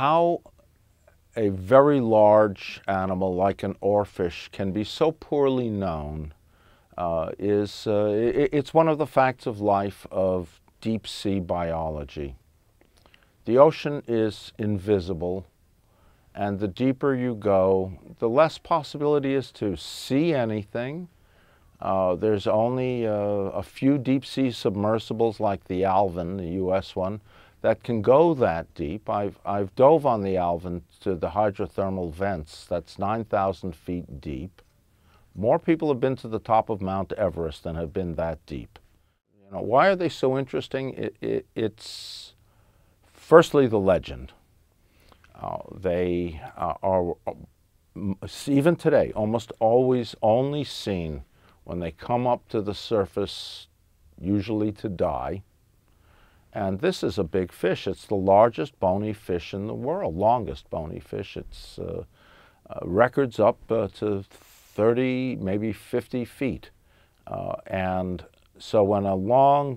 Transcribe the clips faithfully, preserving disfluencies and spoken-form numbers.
how a very large animal like an oarfish can be so poorly known uh, is uh, it, it's one of the facts of life of deep sea biology. The ocean is invisible, and the deeper you go, the less possibility is to see anything. Uh, there's only uh, a few deep sea submersibles like the Alvin, the U S one, that can go that deep. I've, I've dove on the Alvin to the hydrothermal vents. That's nine thousand feet deep. More people have been to the top of Mount Everest than have been that deep. You know, why are they so interesting? It, it, it's firstly the legend. Uh, they uh, are, even today, almost always only seen when they come up to the surface, usually to die. And this is a big fish. It's the largest bony fish in the world, longest bony fish. It's uh, uh, records up uh, to thirty, maybe fifty feet. Uh, and so when a long,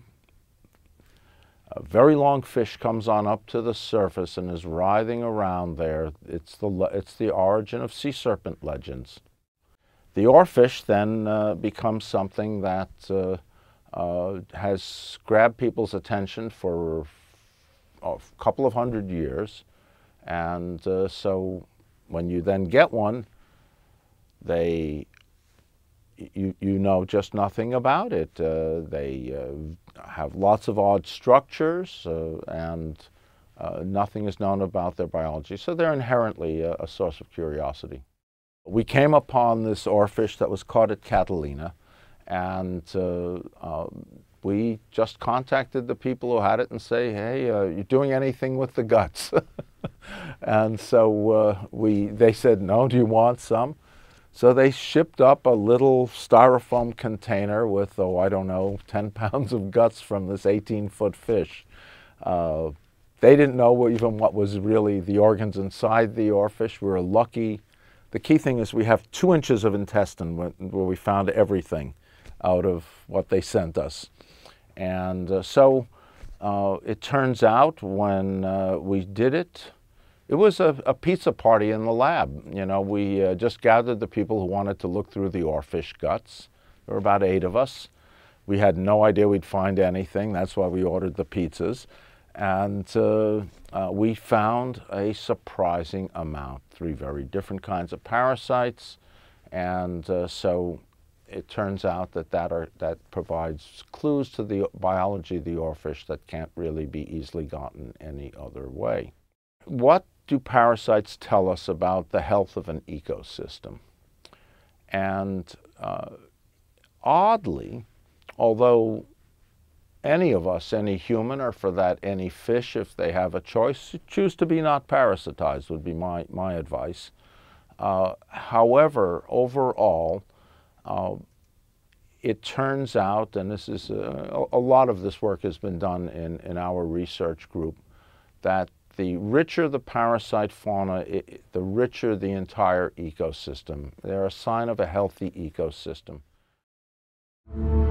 a very long fish comes on up to the surface and is writhing around there, it's the, it's the origin of sea serpent legends. The oarfish then uh, becomes something that uh, uh, has grabbed people's attention for a couple of hundred years. And uh, so when you then get one, they, you, you know just nothing about it. Uh, they uh, have lots of odd structures uh, and uh, nothing is known about their biology. So they're inherently a, a source of curiosity. We came upon this oarfish that was caught at Catalina, and uh, uh, we just contacted the people who had it and say, hey, uh, you doing anything with the guts? And so uh, we, they said, no, do you want some? So they shipped up a little styrofoam container with, oh, I don't know, ten pounds of guts from this eighteen foot fish. Uh, they didn't know even what was really the organs inside the oarfish. We were lucky. The key thing is we have two inches of intestine where we found everything out of what they sent us. And uh, so uh, it turns out when uh, we did it, it was a, a pizza party in the lab. You know, we uh, just gathered the people who wanted to look through the oarfish guts. There were about eight of us. We had no idea we'd find anything. That's why we ordered the pizzas. And uh, uh, we found a surprising amount, three very different kinds of parasites. And uh, so it turns out that that, are, that provides clues to the biology of the oarfish that can't really be easily gotten any other way. What do parasites tell us about the health of an ecosystem? And uh, oddly, although any of us, any human, or for that any fish, if they have a choice, choose to be not parasitized would be my, my advice. Uh, however, overall, uh, it turns out, and this is uh, a, a lot of this work has been done in, in our research group, that the richer the parasite fauna, it, the richer the entire ecosystem. They're a sign of a healthy ecosystem.